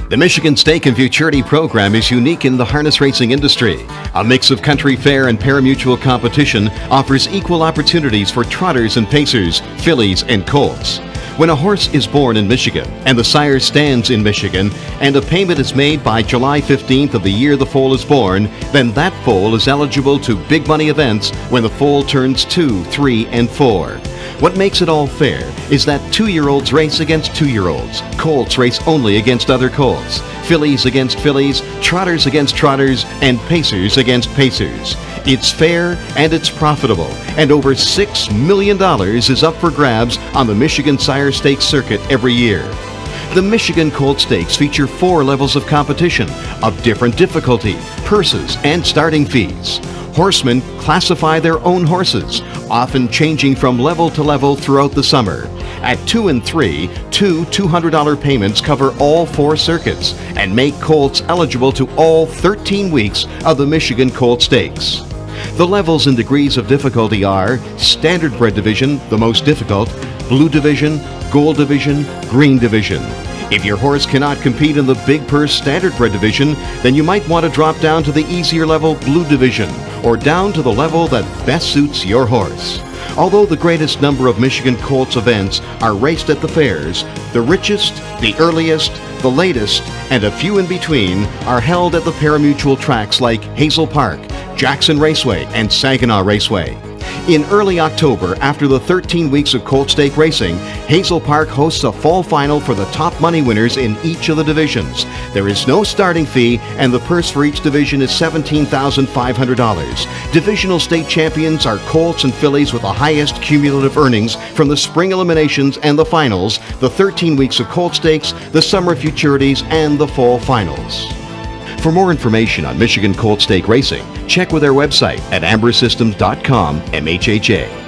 The Michigan Stake and Futurity program is unique in the harness racing industry. A mix of country fair and pari-mutuel competition offers equal opportunities for trotters and pacers, fillies and colts. When a horse is born in Michigan and the sire stands in Michigan and a payment is made by July 15th of the year the foal is born, then that foal is eligible to big money events when the foal turns 2, 3, and 4. What makes it all fair is that 2-year-olds race against 2-year-olds, colts race only against other colts, fillies against fillies, trotters against trotters, and pacers against pacers. It's fair and it's profitable, and over $6 million is up for grabs on the Michigan Sire Stakes circuit every year. The Michigan Colt Stakes feature 4 levels of competition of different difficulty, purses, and starting fees. Horsemen classify their own horses, often changing from level to level throughout the summer. At 2 and 3, two $200 payments cover all 4 circuits and make colts eligible to all 13 weeks of the Michigan Colt Stakes. The levels and degrees of difficulty are Standard Bred Division, the most difficult, Blue Division, Gold Division, Green Division. If your horse cannot compete in the Big Purse Standard Bred Division, then you might want to drop down to the easier level Blue Division, or down to the level that best suits your horse. Although the greatest number of Michigan Colts events are raced at the fairs, the richest, the earliest, the latest, and a few in between are held at the pari-mutuel tracks like Hazel Park, Jackson Raceway, and Saginaw Raceway. In early October, after the 13 weeks of Colt Stake racing, Hazel Park hosts a fall final for the top money winners in each of the divisions. There is no starting fee, and the purse for each division is $17,500. Divisional state champions are colts and fillies with the highest cumulative earnings from the spring eliminations and the finals, the 13 weeks of Colt Stakes, the summer futurities, and the fall finals. For more information on Michigan Colt Stake Racing, check with our website at ambersystems.com, MHHA.